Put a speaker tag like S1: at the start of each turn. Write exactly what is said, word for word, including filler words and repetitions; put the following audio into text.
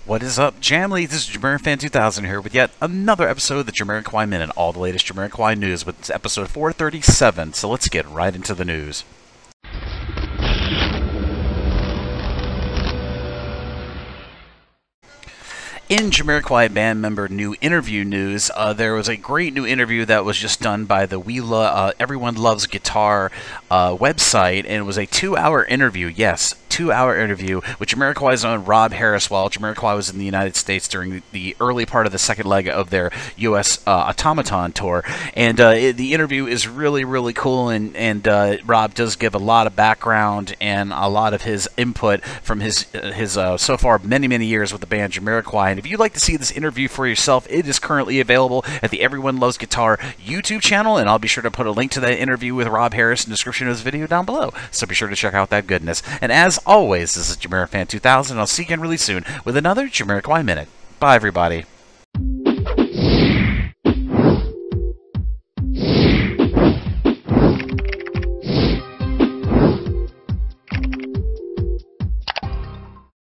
S1: What is up, Jamily? This is JamiroFan two thousand here with yet another episode of the JamiroQuai Minute, all the latest JamiroQuai news with episode four thirty-seven. So let's get right into the news. In JamiroQuai band member new interview news, uh, there was a great new interview that was just done by the We Lo uh, Everyone Loves Guitar uh, website, and it was a two-hour interview. Yes, two-hour interview with JamiroQuai's own Rob Harris while JamiroQuai was in the United States during the early part of the second leg of their U S uh, Automaton tour. And uh, it, the interview is really, really cool, and, and uh, Rob does give a lot of background and a lot of his input from his, his uh, so far many, many years with the band JamiroQuai. And if you'd like to see this interview for yourself, it is currently available at the Everyone Loves Guitar YouTube channel, and I'll be sure to put a link to that interview with Rob Harris in the description of this video down below, so be sure to check out that goodness. And as always, this is JamiroFan two thousand, and I'll see you again really soon with another JamiroQuai Minute. Bye, everybody.